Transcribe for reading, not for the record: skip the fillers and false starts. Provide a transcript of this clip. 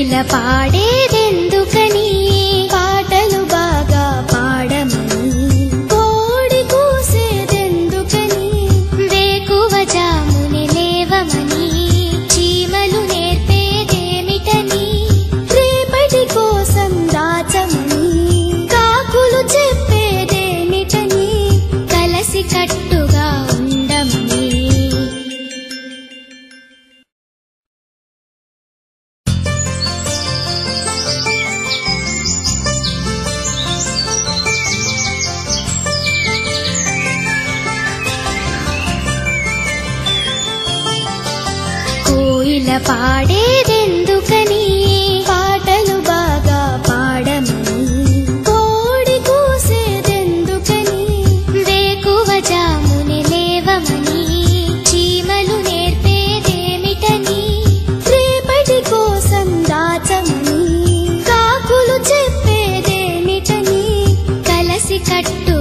కోయిల పాడేదెందుకని పాటలు బాగా పాడమని కోడి కూసేదెందుకని వేకువ జాముని లేవమని చీమలు నేర్పేదేమిటని రేపటి కోసం దాచమని కాకులు చెప్పేదేమిటని కలసి కట్టుగా ఉండమని కోయిల పాడేదెందుకని పాటలు బాగా పాడమని కోడి కూసేదెందుకని వేకువ జాముని లేవమని చీమలు నేర్పేదేమిటని రేపటి కోసం దాచమని కాకులు చెప్పేదేమిటని కలసి కట్టు